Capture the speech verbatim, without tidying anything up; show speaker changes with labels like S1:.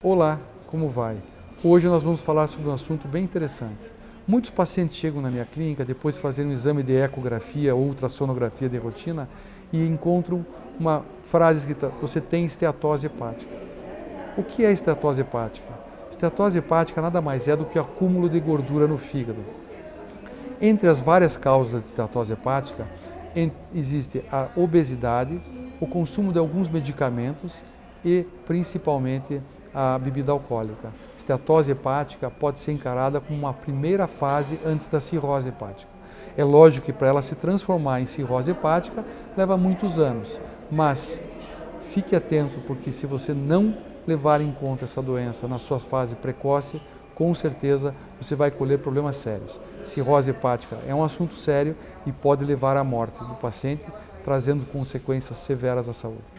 S1: Olá, como vai? Hoje nós vamos falar sobre um assunto bem interessante. Muitos pacientes chegam na minha clínica depois de fazer um exame de ecografia ou ultrassonografia de rotina e encontram uma frase escrita: você tem esteatose hepática. O que é esteatose hepática? Esteatose hepática nada mais é do que o acúmulo de gordura no fígado. Entre as várias causas de esteatose hepática, existe a obesidade, o consumo de alguns medicamentos e, principalmente, a bebida alcoólica. Esteatose hepática pode ser encarada como uma primeira fase antes da cirrose hepática. É lógico que para ela se transformar em cirrose hepática leva muitos anos, mas fique atento, porque se você não levar em conta essa doença na sua fase precoce, com certeza você vai colher problemas sérios. Cirrose hepática é um assunto sério e pode levar à morte do paciente, trazendo consequências severas à saúde.